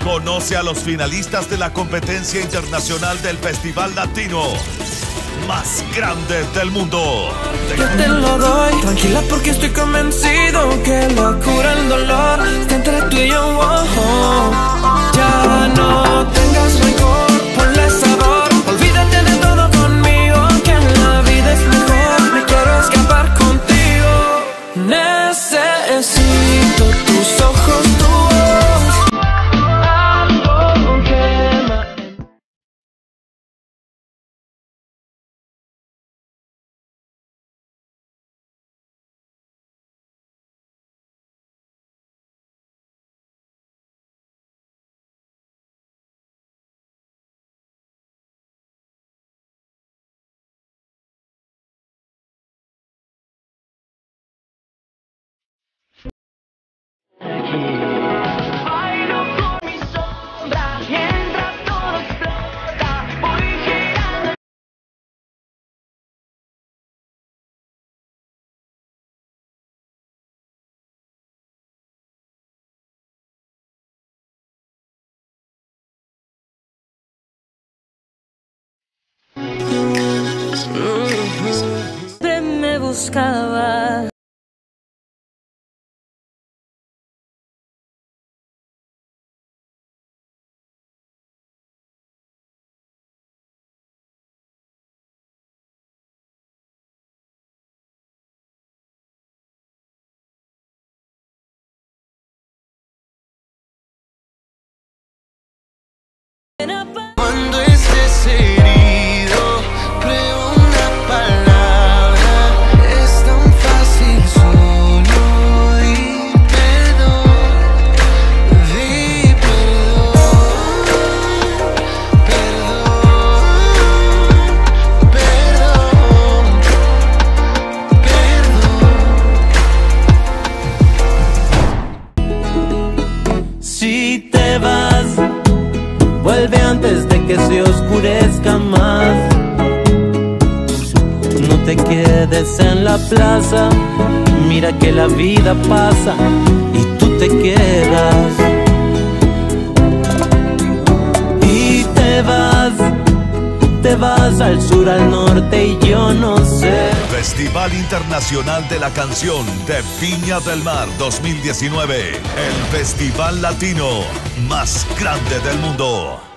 Conoce a los finalistas de la competencia internacional del Festival Latino más grande del mundo. Yo te lo doy, tranquila porque estoy convencido que la cura el dolor está entre tú y yo. Ya no tengas rencor, ponle sabor, olvídate de todo conmigo, que la vida es mejor, me quiero escapar contigo. Necesito tus ojos, tu voz, algo quema. Bailo con mi sombra mientras todo explota. Voy girando. Siempre me buscaba. Cuando estés herido, prueba una palabra. Es tan fácil solo di perdón. Di perdón, perdón, perdón, perdón. Si te vas, vuelve antes de que se oscurezca más. No te quedes en la plaza, mira que la vida pasa y tú te quedas. Y te vas al sur, al norte y yo no sé. Festival Internacional de la Canción de Viña del Mar 2019. El festival latino más grande del mundo.